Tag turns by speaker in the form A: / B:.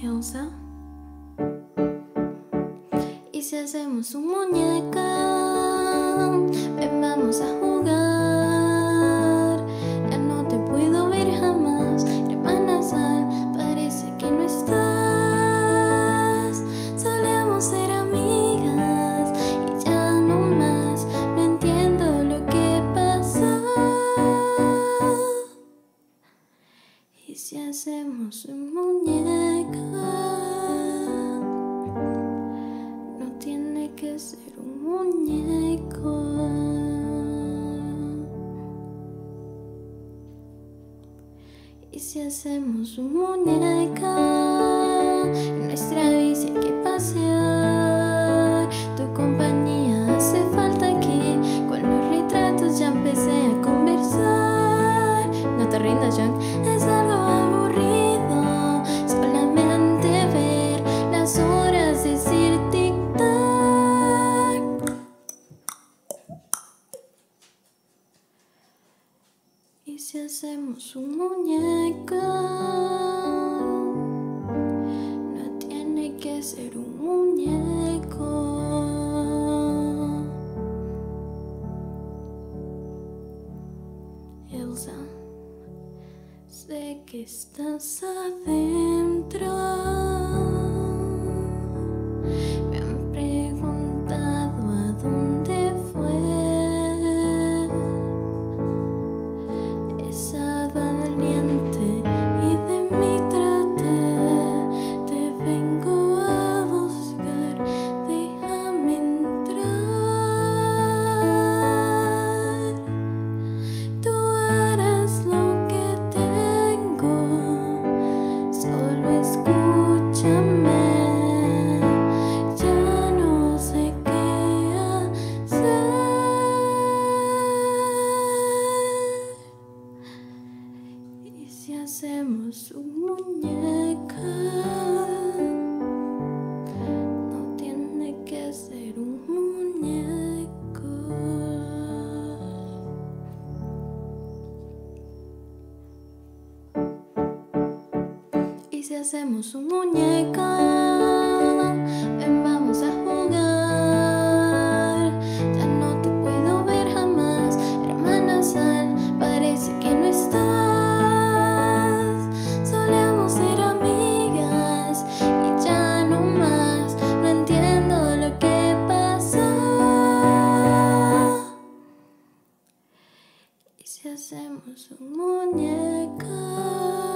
A: Elsa. ¿Y si hacemos un muñeca? Ven, vamos a jugar. Ya no te puedo ver jamás. Hermana Sal, parece que no estás. Solíamos ser amigas y ya no más. No entiendo lo que pasó. ¿Y si hacemos un muñeca? No tiene que ser un muñeco. ¿Y si hacemos un muñeca? En nuestra bici hay que pasear. Tu compañía hace falta aquí. Con los retratos ya empecé a conversar. No te rindas, John. Es algo aburrido solamente ver las horas decir tic-tac. ¿Y si hacemos un muñeco? No tiene que ser un muñeco. Elsa, sé que estás adentro. Me han preguntado a dónde fue esa valiente y de mí traté. Te vengo a buscar, déjame entrar. Tú harás lo que tengo, solo escúchame. Ya no sé qué hacer. ¿Y si hacemos un muñeca? No tiene que ser un muñeco. ¿Y si hacemos un muñeca? Ven, vamos a jugar. Ya no te puedo ver jamás. Hermana Sal, parece que no estás. Solíamos ser amigas y ya no más. No entiendo lo que pasó. ¿Y si hacemos un muñeca?